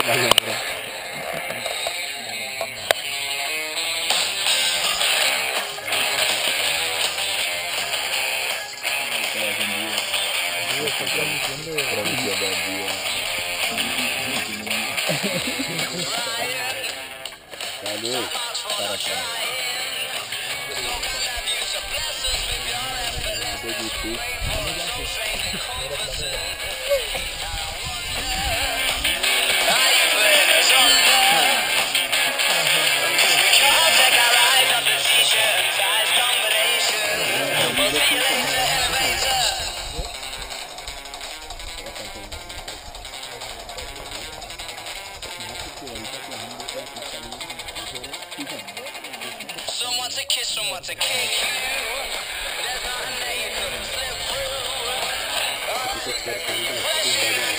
Someone to kiss, someone to kick you. There's nothing that you couldn't slip through.